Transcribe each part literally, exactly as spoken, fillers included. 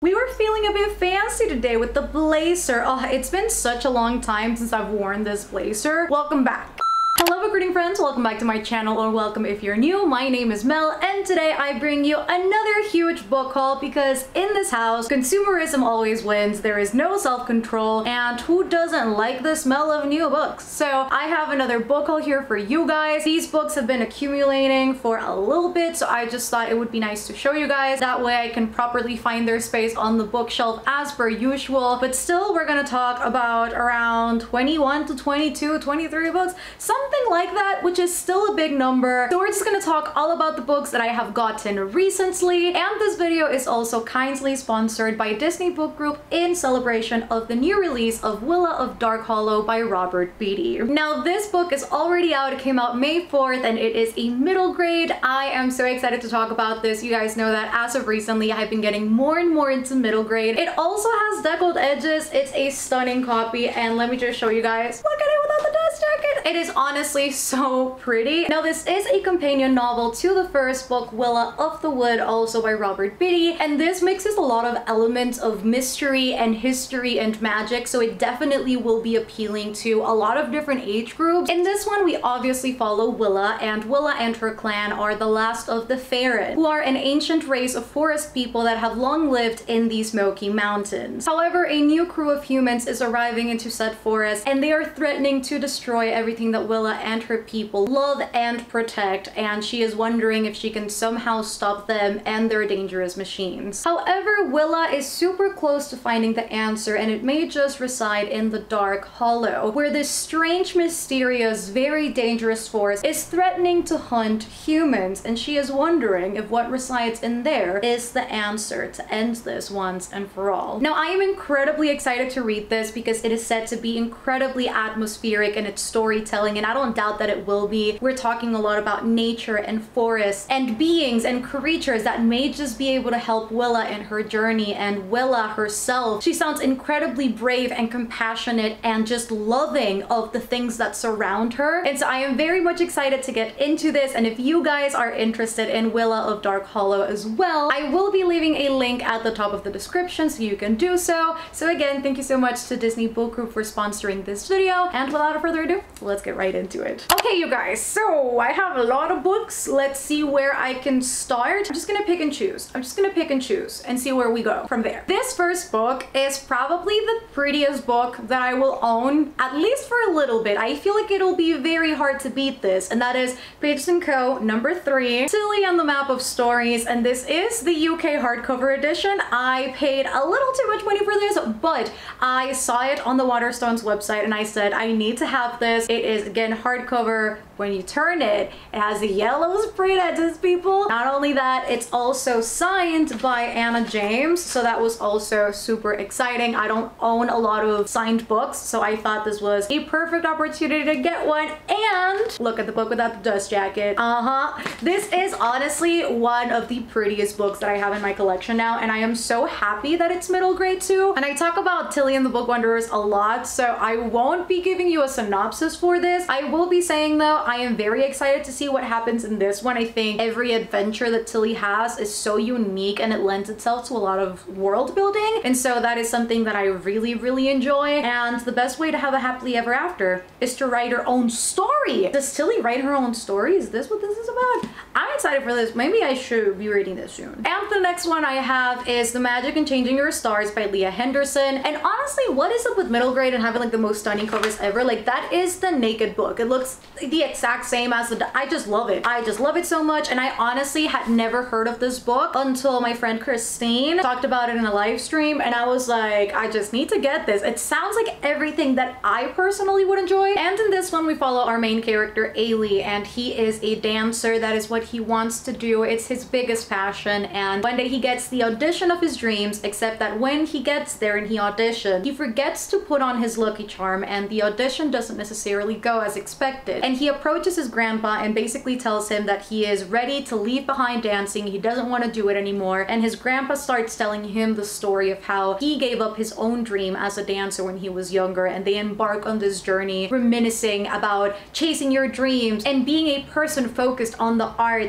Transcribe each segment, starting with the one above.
We were feeling a bit fancy today with the blazer. Oh, it's been such a long time since I've worn this blazer. Welcome back. Hello recruiting friends, welcome back to my channel, or welcome if you're new. My name is Mel and today I bring you another huge book haul because in this house, consumerism always wins, there is no self-control, and who doesn't like the smell of new books? So I have another book haul here for you guys. These books have been accumulating for a little bit, so I just thought it would be nice to show you guys. That way I can properly find their space on the bookshelf as per usual. But still, we're gonna talk about around twenty-one to twenty-two, twenty-three books. Some Something like that, which is still a big number. So we're just gonna talk all about the books that I have gotten recently, and this video is also kindly sponsored by Disney Book Group in celebration of the new release of Willa of Dark Hollow by Robert Beatty. Now this book is already out, it came out May fourth, and it is a middle grade. I am so excited to talk about this. You guys know that as of recently I've been getting more and more into middle grade. It also has deckled edges. It's a stunning copy, and let me just show you guys. Look at it without the dust jacket. It is honestly Honestly so pretty. Now this is a companion novel to the first book, Willa of the Wood, also by Robert Beatty, and this mixes a lot of elements of mystery and history and magic, so it definitely will be appealing to a lot of different age groups. In this one we obviously follow Willa, and Willa and her clan are the last of the Faerun, who are an ancient race of forest people that have long lived in the Smoky Mountains. However, a new crew of humans is arriving into said forest, and they are threatening to destroy everything that Willa and her people love and protect, and she is wondering if she can somehow stop them and their dangerous machines. However, Willa is super close to finding the answer, and it may just reside in the Dark Hollow, where this strange, mysterious, very dangerous force is threatening to hunt humans, and she is wondering if what resides in there is the answer to end this once and for all. Now, I am incredibly excited to read this because it is said to be incredibly atmospheric in its storytelling, and I don't doubt that it will be. We're talking a lot about nature and forests and beings and creatures that may just be able to help Willa in her journey, and Willa herself, she sounds incredibly brave and compassionate and just loving of the things that surround her. And so I am very much excited to get into this, and if you guys are interested in Willa of Dark Hollow as well, I will be leaving a link at the top of the description so you can do so. So again, thank you so much to Disney Book Group for sponsoring this video, and without further ado, let's get right into it. Okay, you guys, so I have a lot of books. Let's see where I can start. I'm just gonna pick and choose. I'm just gonna pick and choose and see where we go from there. This first book is probably the prettiest book that I will own, at least for a little bit. I feel like it'll be very hard to beat this, and that is Pages and Co. number three, Tilly on the Map of Stories, and this is the U K hardcover edition. I paid a little too much money for this, but I saw it on the Waterstones website and I said, I need to have this. It is, again, hardcover. When you turn it, it has a yellow sprayed edges, people. Not only that, it's also signed by Anna James, so that was also super exciting. I don't own a lot of signed books, so I thought this was a perfect opportunity to get one. And look at the book without the dust jacket. Uh-huh. This is honestly one of the prettiest books that I have in my collection now, and I am so happy that it's middle grade too. And I talk about Tilly and the Book Wanderers a lot, so I won't be giving you a synopsis for this. I will be saying though, I am very excited to see what happens in this one. I think every adventure that Tilly has is so unique and it lends itself to a lot of world building, and so that is something that I really really enjoy. And the best way to have a happily ever after is to write her own story. Does Tilly write her own story? Is this what this is about? I'm excited for this. Maybe I should be reading this soon. And the next one I have is The Magic in Changing Your Stars by Leah Henderson. And honestly, what is up with middle grade and having like the most stunning covers ever? Like, that is the Naked book. It looks the exact same as the, I just love it. I just love it so much, and I honestly had never heard of this book until my friend Christine talked about it in a live stream, and I was like, I just need to get this. It sounds like everything that I personally would enjoy. And in this one we follow our main character Ailey, and he is a dancer. That is what he wants to do. It's his biggest passion, and one day he gets the audition of his dreams, except that when he gets there and he auditions, he forgets to put on his Lucky Charm, and the audition doesn't necessarily go as expected. And he approaches his grandpa and basically tells him that he is ready to leave behind dancing. He doesn't want to do it anymore. And his grandpa starts telling him the story of how he gave up his own dream as a dancer when he was younger, and they embark on this journey reminiscing about chasing your dreams and being a person focused on the arts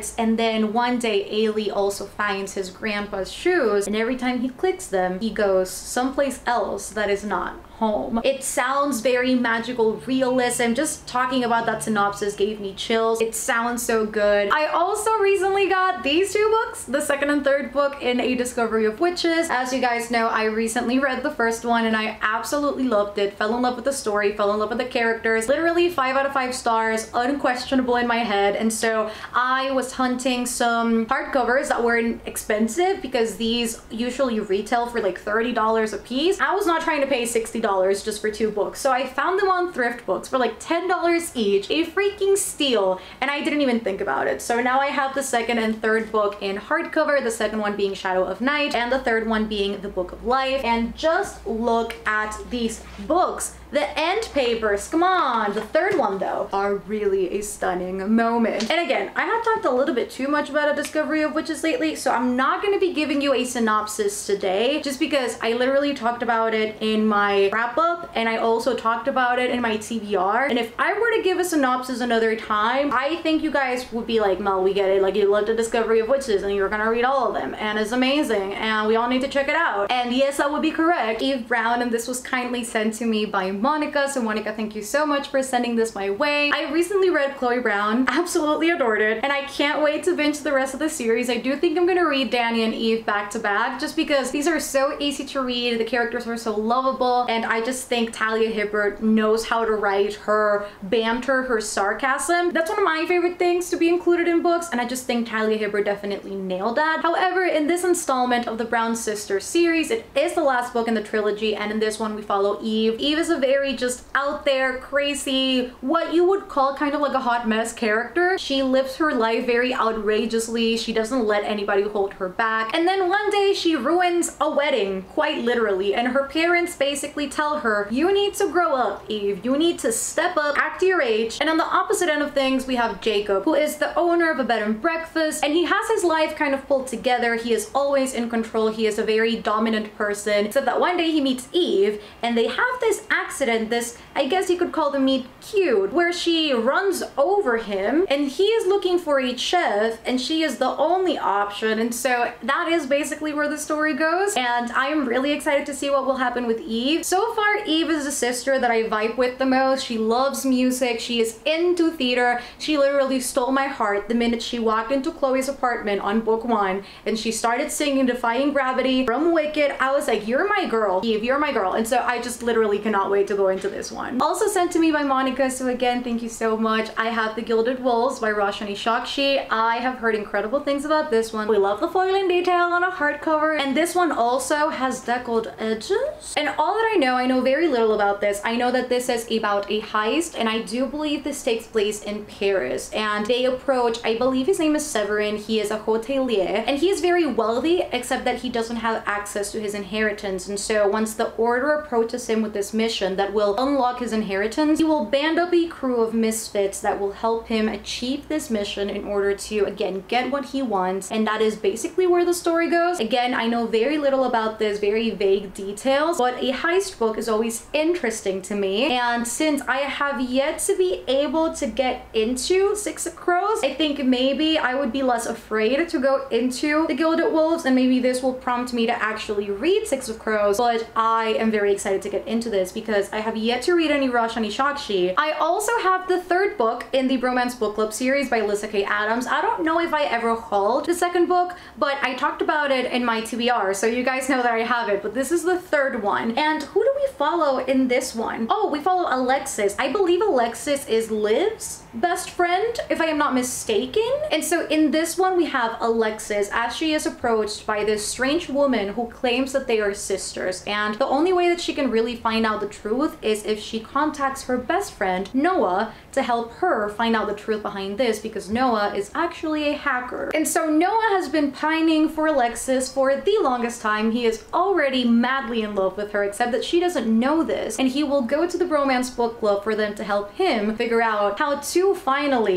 books, and then one day Ailey also finds his grandpa's shoes, and every time he clicks them, he goes someplace else that is not home. It sounds very magical realism. Just talking about that synopsis gave me chills. It sounds so good. I also recently got these two books, the second and third book in A Discovery of Witches. As you guys know, I recently read the first one and I absolutely loved it. Fell in love with the story, fell in love with the characters. Literally five out of five stars, unquestionable in my head. And so I was hunting some hardcovers that weren't expensive because these usually retail for like thirty dollars a piece. I was not trying to pay sixty dollars just for two books, so I found them on Thrift Books for like ten dollars each, a freaking steal, and I didn't even think about it. So now I have the second and third book in hardcover, the second one being Shadow of Night and the third one being The Book of Life. And just look at these books. The end papers, come on. The third one though are really a stunning moment. And again, I have talked a little bit too much about A Discovery of Witches lately, so I'm not going to be giving you a synopsis today just because I literally talked about it in my wrap up and I also talked about it in my T B R. And if I were to give a synopsis another time, I think you guys would be like, Mel, we get it. Like, you loved A Discovery of Witches and you're gonna read all of them and it's amazing and we all need to check it out. And yes, that would be correct. Eve Brown, and this was kindly sent to me by Monica. So Monica, thank you so much for sending this my way. I recently read Chloe Brown, absolutely adored it, and I can't wait to binge the rest of the series. I do think I'm gonna read Danny and Eve back to back just because these are so easy to read, the characters are so lovable, and I just think Talia Hibbert knows how to write her banter, her sarcasm. That's one of my favorite things to be included in books, and I just think Talia Hibbert definitely nailed that. However, in this installment of the Brown Sisters series, it is the last book in the trilogy, and in this one we follow Eve. Eve is a very just out there, crazy, what you would call kind of like a hot mess character. She lives her life very outrageously. She doesn't let anybody hold her back. And then one day she ruins a wedding, quite literally, and her parents basically tell her, you need to grow up, Eve. You need to step up, act your age. And on the opposite end of things, we have Jacob, who is the owner of a bed and breakfast, and he has his life kind of pulled together. He is always in control. He is a very dominant person, except that one day he meets Eve, and they have this accident, this, I guess you could call the meet cute, where she runs over him, and he is looking for a chef, and she is the only option. And so that is basically where the story goes, and I am really excited to see what will happen with Eve. So far, Eve is the sister that I vibe with the most. She loves music. She is into theater. She literally stole my heart the minute she walked into Chloe's apartment on book one and she started singing Defying Gravity from Wicked. I was like, you're my girl, Eve, you're my girl. And so I just literally cannot wait to go into this one. Also sent to me by Monica, so again, thank you so much. I have The Gilded Wolves by Roshani Shakshi. I have heard incredible things about this one. We love the foiling detail on a hardcover, and this one also has deckled edges. And all that I know, I know very little about this. I know that this is about a heist, and I do believe this takes place in Paris. And they approach, I believe his name is Severin. He is a hotelier, and he is very wealthy, except that he doesn't have access to his inheritance. And so once the Order approaches him with this mission that will unlock his inheritance, he will band up a crew of misfits that will help him achieve this mission in order to, again, get what he wants. And that is basically where the story goes. Again, I know very little about this, very vague details, but a heist book is always interesting to me. And since I have yet to be able to get into Six of Crows, I think maybe I would be less afraid to go into The Gilded Wolves, and maybe this will prompt me to actually read Six of Crows. But I am very excited to get into this because I have yet to read any Roshani Shakshi. I also have the third book in the Bromance Book Club series by Lyssa Kay Adams. I don't know if I ever hauled the second book, but I talked about it in my T B R, so you guys know that I have it. But this is the third one. And who do we follow in this one? Oh, we follow Alexis. I believe Alexis is Liv's best friend, if I am not mistaken. And so in this one, we have Alexis as she is approached by this strange woman who claims that they are sisters. And the only way that she can really find out the truth is if she contacts her best friend, Noah, to help her find out the truth behind this, because Noah is actually a hacker. And so Noah has been pining for Alexis for the longest time. He is already madly in love with her, except that she doesn't know this. And he will go to the Bromance Book Club for them to help him figure out how to finally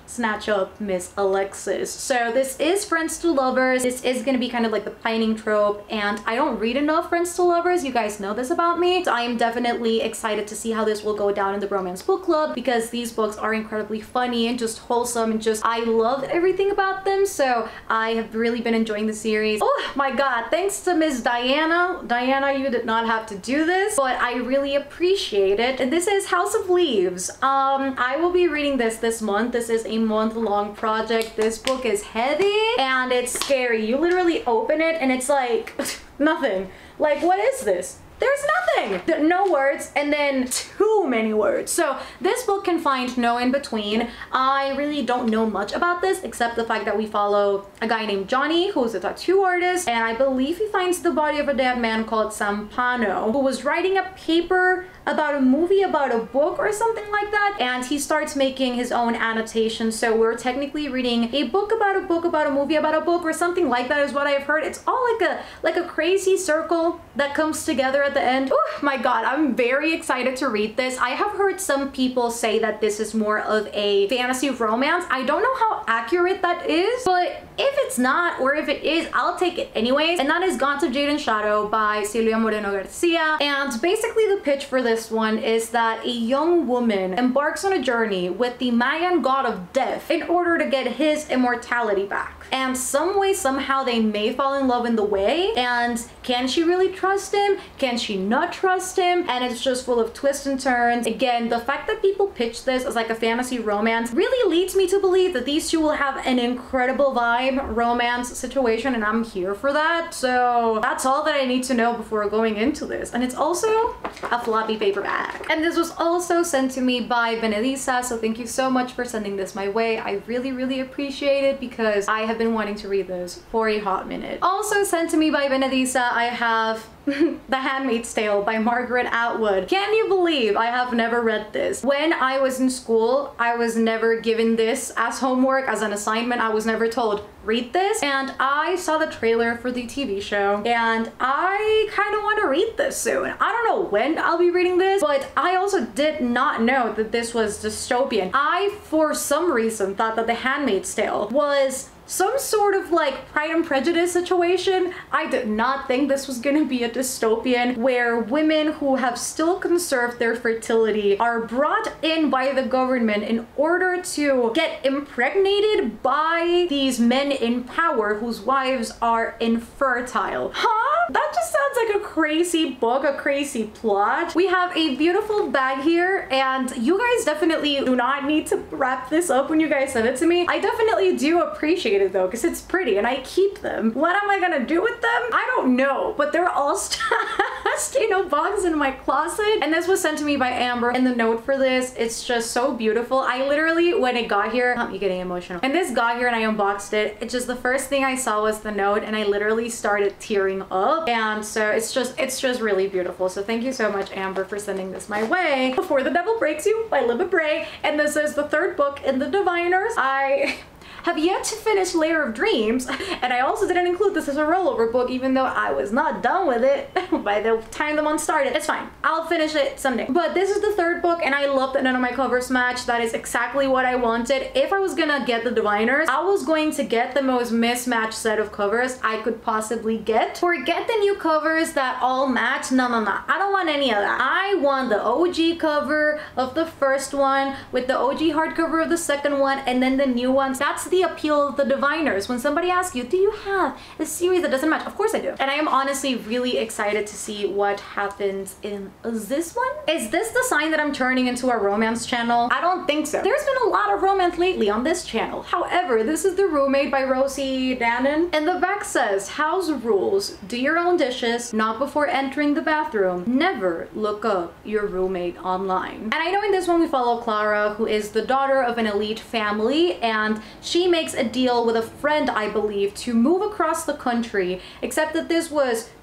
snatch up Miss Alexis. So this is Friends to Lovers. This is gonna be kind of like the pining trope, and I don't read enough Friends to Lovers. You guys know this about me. So I am definitely excited to see how this will go down in the romance book club, because these books are incredibly funny and just wholesome, and just I love everything about them. So I have really been enjoying the series. Oh my god, thanks to Miss Diana. Diana, you did not have to do this, but I really appreciate it. And this is House of Leaves. Um, I will be reading this this month. This is a month-long project. This book is heavy and it's scary. You literally open it and it's like nothing. Like, what is this? There's nothing! No words, and then too many words. So this book can find no in between. I really don't know much about this except the fact that we follow a guy named Johnny, who's a tattoo artist, and I believe he finds the body of a dead man called Sampano, who was writing a paper about a movie about a book or something like that, and he starts making his own annotations. So we're technically reading a book about a book about a movie about a book or something like that is what I've heard. It's all like a like a crazy circle that comes together at the end. Oh my god, I'm very excited to read this. I have heard some people say that this is more of a fantasy romance. I don't know how accurate that is, but if it's not, or if it is, I'll take it anyways. And that is Gone to Jade and Shadow by Silvia Moreno Garcia. And basically the pitch for this one is that a young woman embarks on a journey with the Mayan god of death in order to get his immortality back. And some way, somehow they may fall in love in the way. And can she really trust him? Can she not trust him? And it's just full of twists and turns. Again, the fact that people pitch this as like a fantasy romance really leads me to believe that these two will have an incredible vibe romance situation, and I'm here for that. So that's all that I need to know before going into this. And it's also a floppy paperback. And this was also sent to me by Benedisa, so thank you so much for sending this my way. I really, really appreciate it because I have been wanting to read this for a hot minute. Also sent to me by Benedisa, I have The Handmaid's Tale by Margaret Atwood. Can you believe I have never read this? When I was in school, I was never given this as homework, as an assignment. I was never told, read this. And I saw the trailer for the T V show and I kind of want to read this soon. I don't know when I'll be reading this, but I also did not know that this was dystopian. I, for some reason, thought that The Handmaid's Tale was some sort of like Pride and Prejudice situation. I did not think this was gonna be a dystopian where women who have still conserved their fertility are brought in by the government in order to get impregnated by these men in power whose wives are infertile. Huh? That just sounds like a crazy book, a crazy plot. We have a beautiful bag here, and you guys definitely do not need to wrap this up when you guys send it to me. I definitely do appreciate it though, because it's pretty and I keep them. What am I gonna do with them? I don't know, but they're all stashed in a box in my closet. And this was sent to me by Amber, and the note for this, it's just so beautiful. I literally, when it got here, I'm getting emotional. And this got here and I unboxed it. It's just the first thing I saw was the note, and I literally started tearing up. And so it's just, it's just really beautiful. So thank you so much, Amber, for sending this my way. Before the Devil Breaks You by Libba Bray. And this is the third book in the Diviners. I have yet to finish Lair of Dreams, and I also didn't include this as a rollover book, even though I was not done with it by the time the month started. It's fine. I'll finish it someday. But this is the third book, and I love that none of my covers match. That is exactly what I wanted. If I was gonna get the Diviners, I was going to get the most mismatched set of covers I could possibly get. Forget the new covers that all match. No, no, no. I don't want any of that. I want the O G cover of the first one with the O G hardcover of the second one, and then the new ones. That's the appeal of the Diviners. When somebody asks you, do you have a series that doesn't match? Of course I do. And I am honestly really excited to see what happens in this one. Is this the sign that I'm turning into a romance channel? I don't think so. There's been a lot of romance lately on this channel. However, this is The Roommate by Rosie Danan. And the back says, house rules. Do your own dishes, not before entering the bathroom. Never look up your roommate online. And I know in this one we follow Clara, who is the daughter of an elite family, and she makes a deal with a friend, I believe, to move across the country, except that this was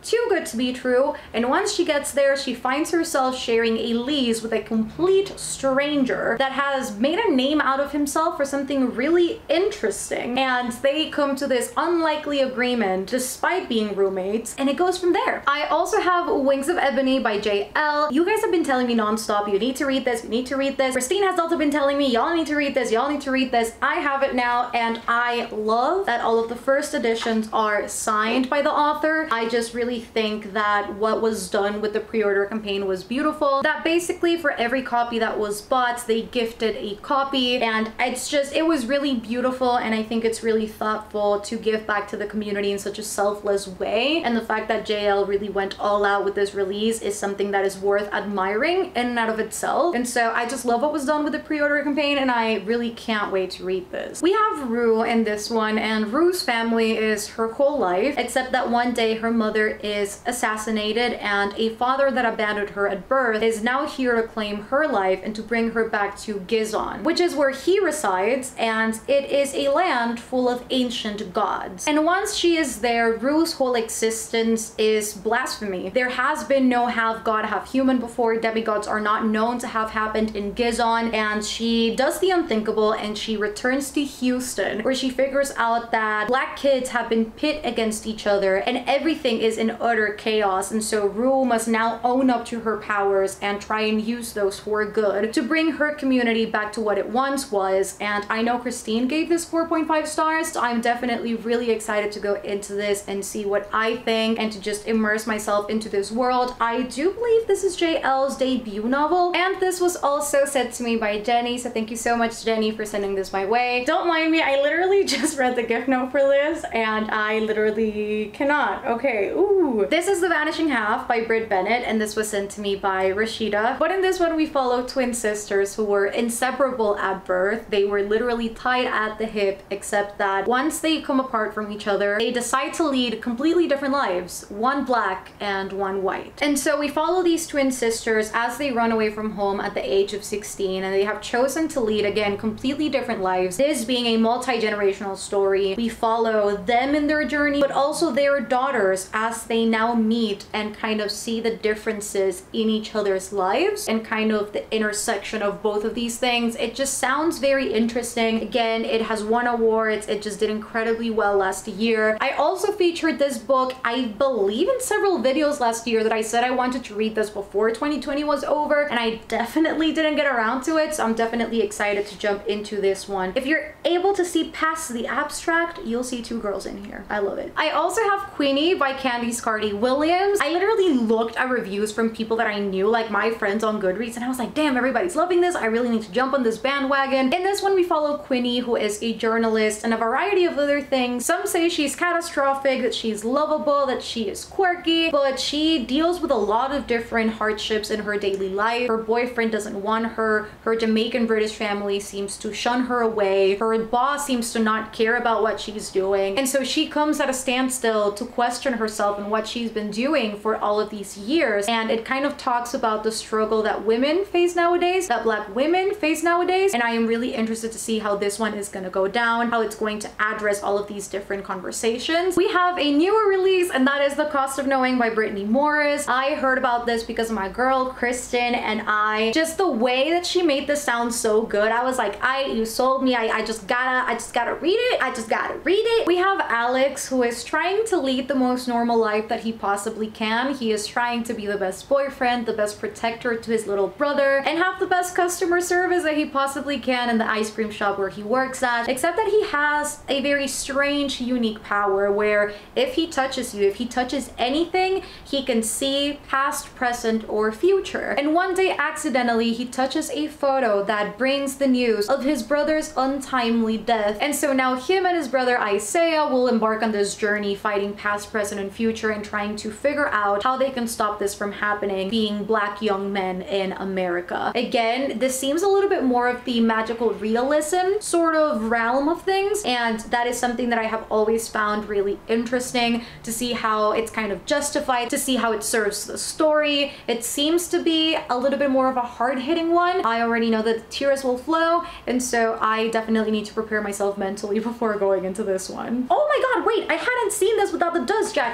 too good to be true, and once she gets there, she finds herself sharing a lease with a complete stranger that has made a name out of himself for something really interesting, and they come to this unlikely agreement despite being roommates, and it goes from there. I also have Wings of Ebony by J L. You guys have been telling me non-stop, you need to read this, you need to read this. Christine has also been telling me, y'all need to read this, y'all need to read this. I have it now, and I love that all of the first editions are signed by the author. I just really think that what was done with the pre-order campaign was beautiful. That basically for every copy that was bought, they gifted a copy, and it's just, it was really beautiful, and I think it's really thoughtful to give back to the community in such a selfless way. And the fact that J L really went all out with this release is something that is worth admiring in and out of itself. And so I just love what was done with the pre-order campaign, and I really can't wait to read this. We have Rue in this one, and Rue's family is her whole life, except that one day her mother is assassinated, and a father that abandoned her at birth is now here to claim her life and to bring her back to Gizon, which is where he resides, and it is a land full of ancient gods. And once she is there, Rue's whole existence is blasphemy. There has been no half god, half human before. Demigods are not known to have happened in Gizon, and she does the unthinkable, and she returns to Houston, where she figures out that black kids have been pit against each other and everything is in utter chaos. And so Rue must now own up to her powers and try and use those for good to bring her community back to what it once was. And I know Christine gave this four point five stars, so I'm definitely really excited to go into this and see what I think and to just immerse myself into this world. I do believe this is J L's debut novel, and this was also sent to me by Jenny, so thank you so much, Jenny, for sending this my way. Don't mind me, I literally just read the gift note for this and I literally cannot. Okay, ooh. This is The Vanishing Half by Brit Bennett, and this was sent to me by Rashida. But in this one, we follow twin sisters who were inseparable at birth. They were literally tied at the hip, except that once they come apart from each other, they decide to lead completely different lives, one black and one white. And so we follow these twin sisters as they run away from home at the age of sixteen, and they have chosen to lead, again, completely different lives. This being a multi-generational story, we follow them in their journey, but also their daughters as they now meet and kind of see the differences in each other's lives and kind of the intersection of both of these things. It just sounds very interesting. Again, it has won awards. It just did incredibly well last year. I also featured this book, I believe, in several videos last year that I said I wanted to read this before twenty twenty was over, and I definitely didn't get around to it, so I'm definitely excited to jump into this one. If you're able to see past the abstract, you'll see two girls in here. I love it. I also have Queenie by Candice Carty Williams. I literally looked at reviews from people that I knew, like my friends on Goodreads, and I was like, damn, everybody's loving this. I really need to jump on this bandwagon. In this one, we follow Queenie, who is a journalist and a variety of other things. Some say she's catastrophic, that she's lovable, that she is quirky, but she deals with a lot of different hardships in her daily life. Her boyfriend doesn't want her. Her Jamaican British family seems to shun her away. Her boss seems to not care about what she's doing. And so she comes at a standstill to question herself and what she's been doing for all of these years. And it kind of talks about the struggle that women face nowadays, that black women face nowadays. And I am really interested to see how this one is going to go down, how it's going to address all of these different conversations. We have a newer release, and that is The Cost of Knowing by Brittany Morris. I heard about this because of my girl Kristen, and I just the way that she made this sound so good, I was like, I you sold me. I, I just gotta I just gotta read it. I just gotta read it. We have Alex, who is trying to lead the most normal life that he possibly can. He is trying to be the best boyfriend, the best protector to his little brother, and have the best customer service that he possibly can in the ice cream shop where he works at, except that he has a very strange, unique power where if he touches you, if he touches anything, he can see past, present, or future. And one day, accidentally, he touches a photo that brings the news of his brother's untimely death. And so now him and his brother Isaiah will embark on this journey, fighting past, present, and future, and trying to figure out how they can stop this from happening, being black young men in America. Again, this seems a little bit more of the magical realism sort of realm of things, and that is something that I have always found really interesting to see how it's kind of justified, to see how it serves the story. It seems to be a little bit more of a hard-hitting one. I already know that the tears will flow, and so I definitely need to prepare myself mentally before going into this one. Oh my god, wait, I hadn't seen this without the dust jacket. That is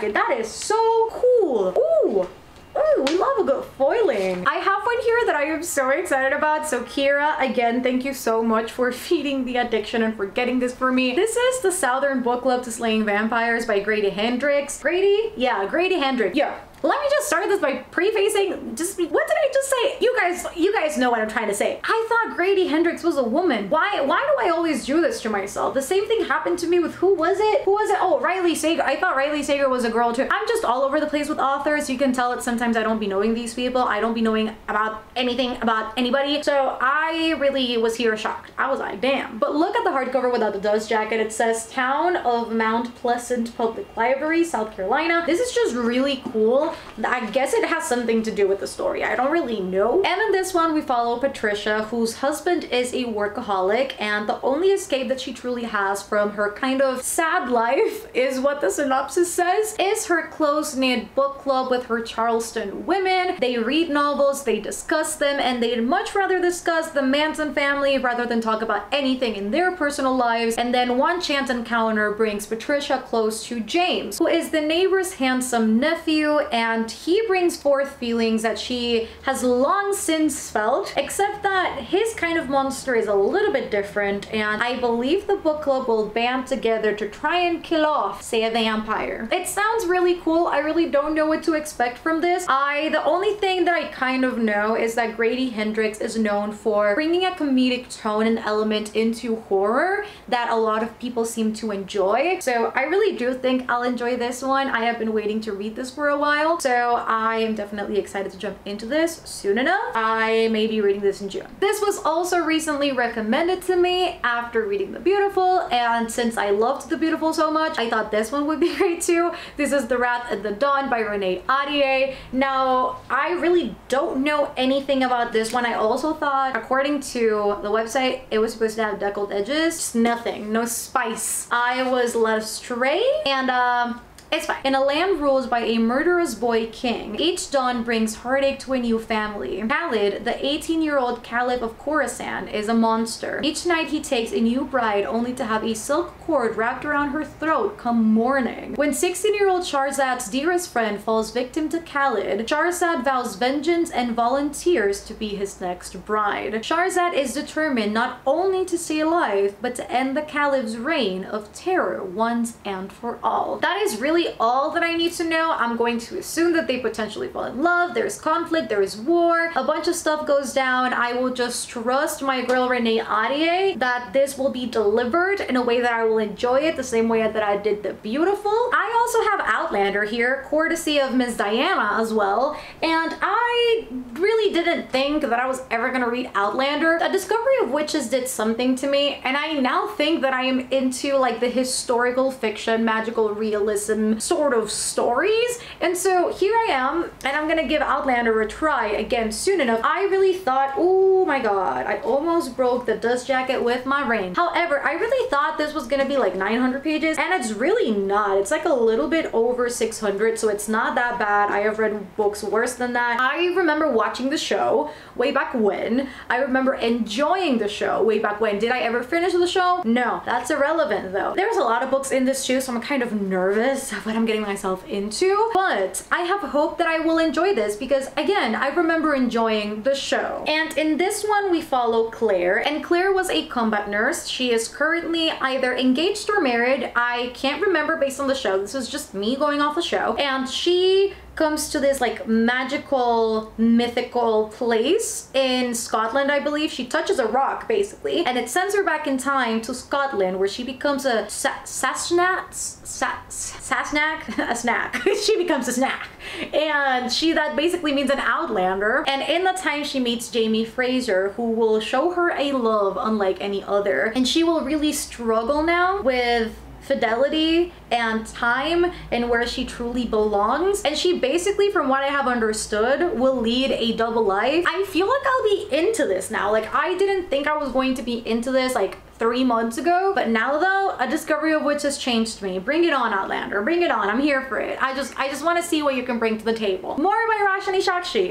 is so cool. Ooh. Oh, we love a good foiling. I have one here that I am so excited about. So Kira, again, thank you so much for feeding the addiction and for getting this for me. This is The Southern Book Club to Slaying Vampires by Grady Hendrix. Grady? Yeah, Grady Hendrix. Yeah. Let me just start this by prefacing, just, what did I just say? You guys, you guys know what I'm trying to say. I thought Grady Hendrix was a woman. Why, why do I always do this to myself? The same thing happened to me with, who was it? Who was it? Oh, Riley Sager. I thought Riley Sager was a girl too. I'm just all over the place with authors. You can tell that sometimes I don't be knowing these people. I don't be knowing about anything about anybody. So I really was here shocked. I was like, damn. But look at the hardcover without the dust jacket. It says Town of Mount Pleasant Public Library, South Carolina. This is just really cool. I guess it has something to do with the story. I don't really know. And in this one, we follow Patricia, whose husband is a workaholic, and the only escape that she truly has from her kind of sad life is what the synopsis says, is her close-knit book club with her Charleston women. They read novels, they discuss them, and they'd much rather discuss the Manson family rather than talk about anything in their personal lives. And then one chance encounter brings Patricia close to James, who is the neighbor's handsome nephew, and he brings forth feelings that she has long since felt, except that his kind of monster is a little bit different, and I believe the book club will band together to try and kill off, say, a vampire. It sounds really cool. I really don't know what to expect from this. I, the only thing that I kind of know is that Grady Hendrix is known for bringing a comedic tone and element into horror that a lot of people seem to enjoy. So I really do think I'll enjoy this one. I have been waiting to read this for a while, so I am definitely excited to jump into this soon enough. I may be reading this in June. This was also recently recommended to me after reading The Beautiful, and since I loved The Beautiful so much, I thought this one would be great too. This is The Wrath at the Dawn by Renee Ahdieh. Now, I really don't know anything about this one. I also thought, according to the website, it was supposed to have deckled edges. Just nothing, no spice. I was led astray, and um, it's fine. In a land ruled by a murderous boy king, each dawn brings heartache to a new family. Khalid, the eighteen-year-old Caliph of Khorasan, is a monster. Each night he takes a new bride only to have a silk cord wrapped around her throat come morning. When sixteen-year-old Shahrazad's dearest friend falls victim to Khalid, Shahrazad vows vengeance and volunteers to be his next bride. Shahrazad is determined not only to stay alive, but to end the Caliph's reign of terror once and for all. That is really all that I need to know. I'm going to assume that they potentially fall in love, there's conflict, there is war, a bunch of stuff goes down. I will just trust my girl Renee Ahdieh that this will be delivered in a way that I will enjoy it the same way that I did The Beautiful. I also have Outlander here, courtesy of Miss Diana as well, and I really didn't think that I was ever gonna read Outlander. A Discovery of Witches did something to me, and I now think that I am into like the historical fiction, magical realism sort of stories, and so here I am, and I'm gonna give Outlander a try again soon enough. I really thought, oh my god, I almost broke the dust jacket with my ring. However, I really thought this was gonna be like nine hundred pages, and it's really not. It's like a little bit over six hundred, so it's not that bad. I have read books worse than that. I remember watching the show way back when. I remember enjoying the show way back when. Did I ever finish the show? No, that's irrelevant though. There's a lot of books in this too, so I'm kind of nervous of what I'm getting myself into, but I have hope that I will enjoy this because, again, I remember enjoying the show. And in this one, we follow Claire, and Claire was a combat nurse. She is currently either engaged or married. I can't remember based on the show. This is just me going off the show. And she comes to this like magical, mythical place in Scotland, I believe. She touches a rock basically, and it sends her back in time to Scotland, where she becomes a sa Sasnak, sa Sasnak, a snack. She becomes a snack, and she that basically means an outlander. And in the time, she meets Jamie Fraser, who will show her a love unlike any other, and she will really struggle now with fidelity and time and where she truly belongs. And she basically, from what I have understood, will lead a double life. I feel like I'll be into this now. Like, I didn't think I was going to be into this like three months ago, but now though, A Discovery of Witches has changed me. Bring it on, Outlander, bring it on. I'm here for it. I just I just want to see what you can bring to the table. More by Roshani Chokshi.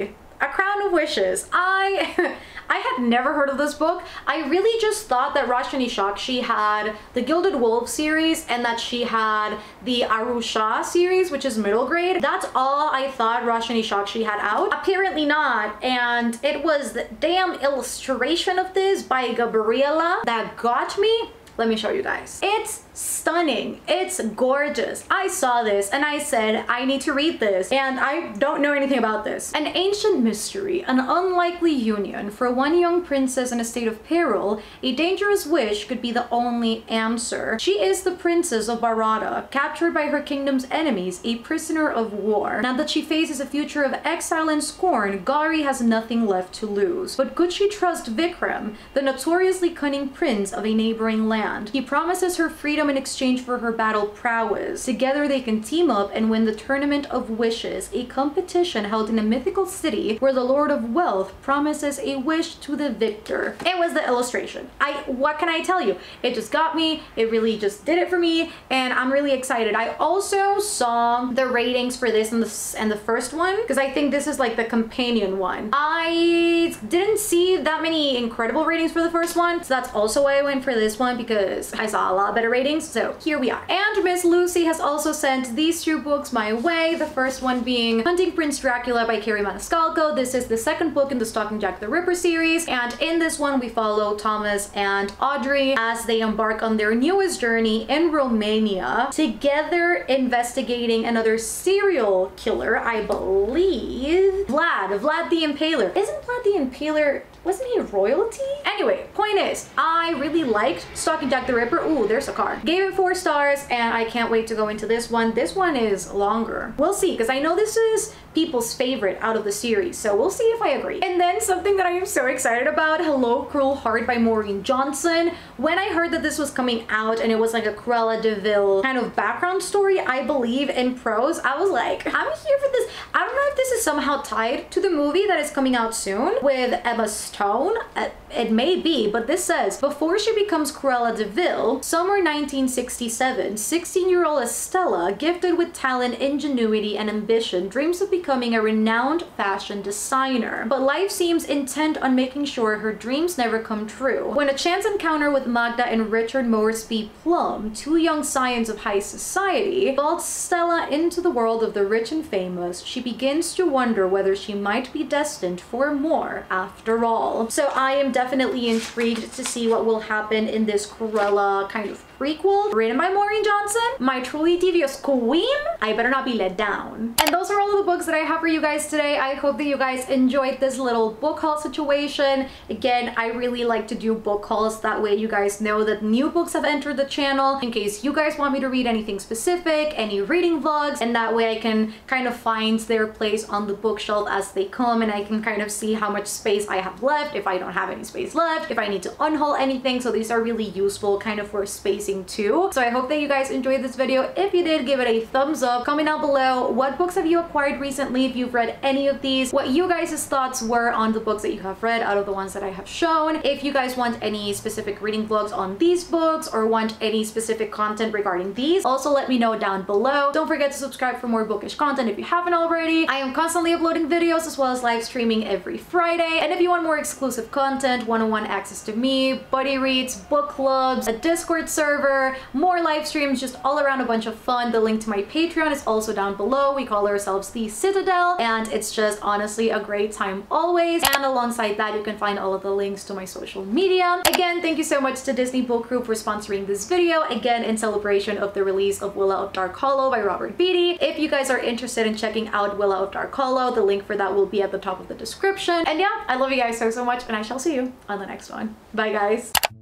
A Crown of Wishes. I I had never heard of this book. I really just thought that Rashni Shakshi had the Gilded Wolf series and that she had the Arusha series, which is middle grade. That's all I thought Rashni Shakshi had out. Apparently not, and it was the damn illustration of this by Gabriela that got me. Let me show you guys. It's stunning. It's gorgeous. I saw this and I said, I need to read this, and I don't know anything about this. An ancient mystery, an unlikely union. For one young princess in a state of peril, a dangerous wish could be the only answer. She is the princess of Bharata, captured by her kingdom's enemies, a prisoner of war. Now that she faces a future of exile and scorn, Gauri has nothing left to lose. But could she trust Vikram, the notoriously cunning prince of a neighboring land? He promises her freedom in exchange for her battle prowess. Together they can team up and win the Tournament of Wishes, a competition held in a mythical city where the Lord of Wealth promises a wish to the victor. It was the illustration. I, what can I tell you? It just got me. It really just did it for me, and I'm really excited. I also saw the ratings for this and the, and the first one, because I think this is like the companion one. I didn't see that many incredible ratings for the first one, so that's also why I went for this one, because I saw a lot better ratings, so here we are. And Miss Lucy has also sent these two books my way, the first one being Hunting Prince Dracula by Kerri Maniscalco. This is the second book in the Stalking Jack the Ripper series, and in this one we follow Thomas and Audrey as they embark on their newest journey in Romania, together investigating another serial killer, I believe. Vlad, Vlad the Impaler. Isn't Vlad the Impaler, wasn't he royalty? Anyway, point is, I really liked Stalking Jack the Ripper. Ooh, there's a card. Gave it four stars, and I can't wait to go into this one. This one is longer. We'll see, because I know this is people's favorite out of the series, so we'll see if I agree. And then something that I am so excited about, Hello Cruel Heart by Maureen Johnson. When I heard that this was coming out and it was like a Cruella de Vil kind of background story, I believe, in prose, I was like, I'm here for this. I don't know if this is somehow tied to the movie that is coming out soon with Emma Stone. Uh, it may be, but this says, before she becomes Cruella de Vil, summer nineteen sixty-seven, sixteen-year-old Estella, gifted with talent, ingenuity, and ambition, dreams of becoming a renowned fashion designer. But life seems intent on making sure her dreams never come true. When a chance encounter with Magda and Richard Moresby Plum, two young scions of high society, vaults Stella into the world of the rich and famous, she begins to wonder whether she might be destined for more after all. So I am definitely intrigued to see what will happen in this Cruella kind of prequel, written by Maureen Johnson, my truly devious queen. I better not be let down. And those are all of the books that I have for you guys today. I hope that you guys enjoyed this little book haul situation. Again, I really like to do book hauls. That way you guys know that new books have entered the channel in case you guys want me to read anything specific, any reading vlogs, and that way I can kind of find their place on the bookshelf as they come, and I can kind of see how much space I have left, if I don't have any space left, if I need to unhaul anything. So these are really useful kind of for spacing too. So I hope that you guys enjoyed this video. If you did, give it a thumbs up. Comment down below what books have you acquired recently, if you've read any of these, what you guys' thoughts were on the books that you have read out of the ones that I have shown. If you guys want any specific reading vlogs on these books or want any specific content regarding these, also let me know down below. Don't forget to subscribe for more bookish content if you haven't already. I am constantly uploading videos as well as live streaming every Friday. And if you want more exclusive content, one-on-one access to me, buddy reads, book clubs, a Discord server, more live streams, just all around a bunch of fun, the link to my Patreon is also down below. We call ourselves the Citadel, and it's just honestly a great time always. And alongside that, you can find all of the links to my social media. Again, thank you so much to Disney Book Group for sponsoring this video, again in celebration of the release of Willa of Dark Hollow by Robert Beatty. If you guys are interested in checking out Willa of Dark Hollow, the link for that will be at the top of the description. And yeah, I love you guys so so much, and I shall see you on the next one. Bye guys.